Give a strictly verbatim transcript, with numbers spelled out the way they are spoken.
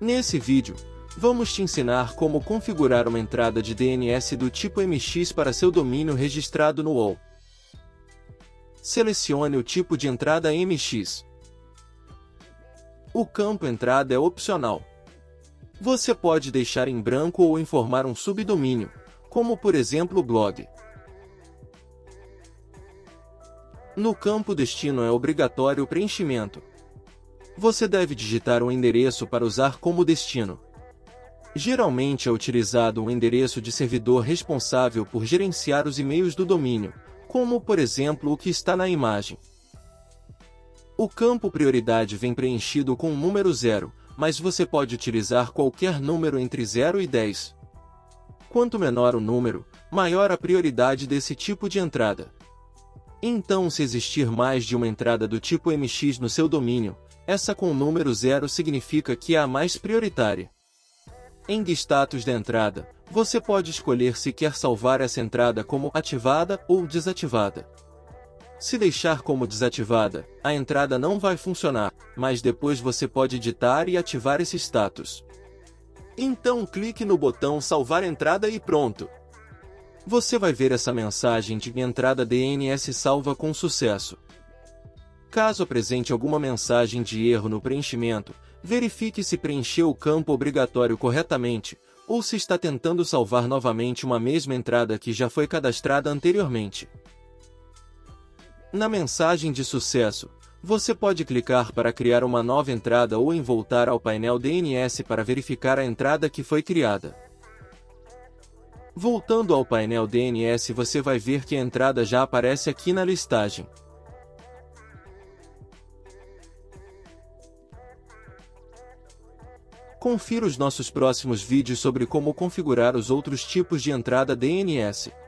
Nesse vídeo, vamos te ensinar como configurar uma entrada de D N S do tipo M X para seu domínio registrado no U O L. Selecione o tipo de entrada M X. O campo entrada é opcional. Você pode deixar em branco ou informar um subdomínio, como por exemplo o blog. No campo destino é obrigatório o preenchimento. Você deve digitar um endereço para usar como destino. Geralmente é utilizado um endereço de servidor responsável por gerenciar os e-mails do domínio, como por exemplo o que está na imagem. O campo prioridade vem preenchido com o número zero, mas você pode utilizar qualquer número entre zero e dez. Quanto menor o número, maior a prioridade desse tipo de entrada. Então, se existir mais de uma entrada do tipo M X no seu domínio, essa com o número zero significa que é a mais prioritária. Em status da entrada, você pode escolher se quer salvar essa entrada como ativada ou desativada. Se deixar como desativada, a entrada não vai funcionar, mas depois você pode editar e ativar esse status. Então clique no botão Salvar entrada e pronto! Você vai ver essa mensagem de entrada D N S salva com sucesso. Caso apresente alguma mensagem de erro no preenchimento, verifique se preencheu o campo obrigatório corretamente, ou se está tentando salvar novamente uma mesma entrada que já foi cadastrada anteriormente. Na mensagem de sucesso, você pode clicar para criar uma nova entrada ou em voltar ao painel D N S para verificar a entrada que foi criada. Voltando ao painel D N S, você vai ver que a entrada já aparece aqui na listagem. Confira os nossos próximos vídeos sobre como configurar os outros tipos de entrada D N S.